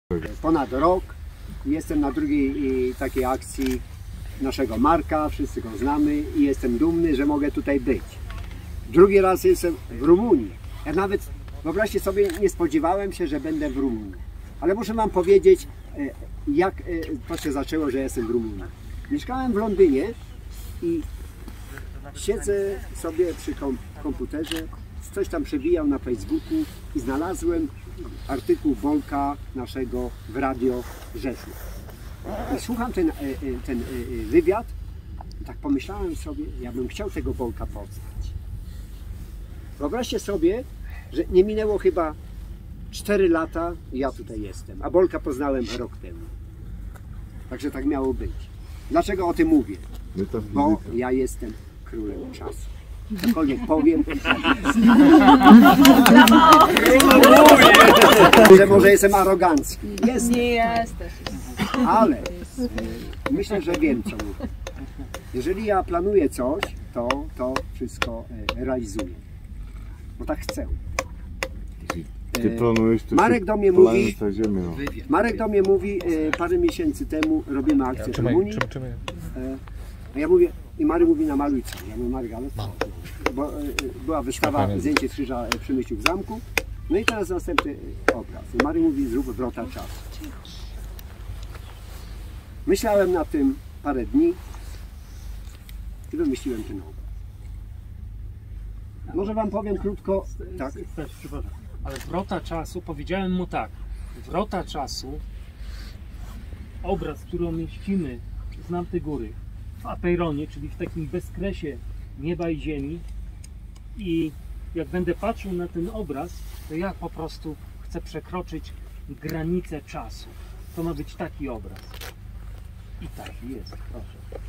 Ponad rok jestem na drugiej takiej akcji naszego Marka, wszyscy go znamy i jestem dumny, że mogę tutaj być. Drugi raz jestem w Rumunii. Ja nawet, wyobraźcie sobie, nie spodziewałem się, że będę w Rumunii. Ale muszę wam powiedzieć, jak to się zaczęło, że jestem w Rumunii. Mieszkałem w Londynie i siedzę sobie przy komputerze, coś tam przewijam na Facebooku i znalazłem artykuł Bolka naszego w Radio Rzeszów. I słucham ten wywiad i tak pomyślałem sobie, ja bym chciał tego Bolka poznać. Wyobraźcie sobie, że nie minęło chyba 4 lata i ja tutaj jestem, a Bolka poznałem rok temu. Także tak miało być. Dlaczego o tym mówię? Bo ja jestem królem czasu. Cokolwiek powiem, że może jestem arogancki. Jestem. Nie jesteś. Ale myślę, że wiem, co mówię. Jeżeli ja planuję coś, to wszystko realizuję. Bo tak chcę. Ty planujesz, to Marek do mnie mówi, Marek do mnie mówi parę miesięcy temu robimy akcję w Rumunii. A ja mówię, i Marek mówi, namaluj co? Ja mówię, Marek, ale co? Bo była wystawa zdjęcie krzyża przy Myśliu w zamku. No i teraz następny obraz. I Marek mówi, zrób wrota czasu. Myślałem na tym parę dni i wymyśliłem ten obraz. Może wam powiem krótko. Tak? Przepraszam, ale wrota czasu, powiedziałem mu tak, wrota czasu, obraz, który umieścimy z Namty Góry w Apeironie, czyli w takim bezkresie nieba i ziemi, i jak będę patrzył na ten obraz, to ja po prostu chcę przekroczyć granicę czasu. To ma być taki obraz. I tak jest, proszę.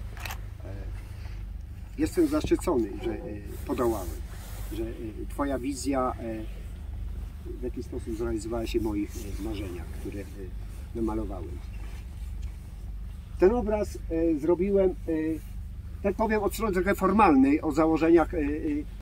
Jestem zaszczycony, że podołałem, że twoja wizja w jakiś sposób zrealizowała się w moich marzeniach, które namalowałem. Ten obraz zrobiłem, tak powiem, od strony trochę formalnej, o założeniach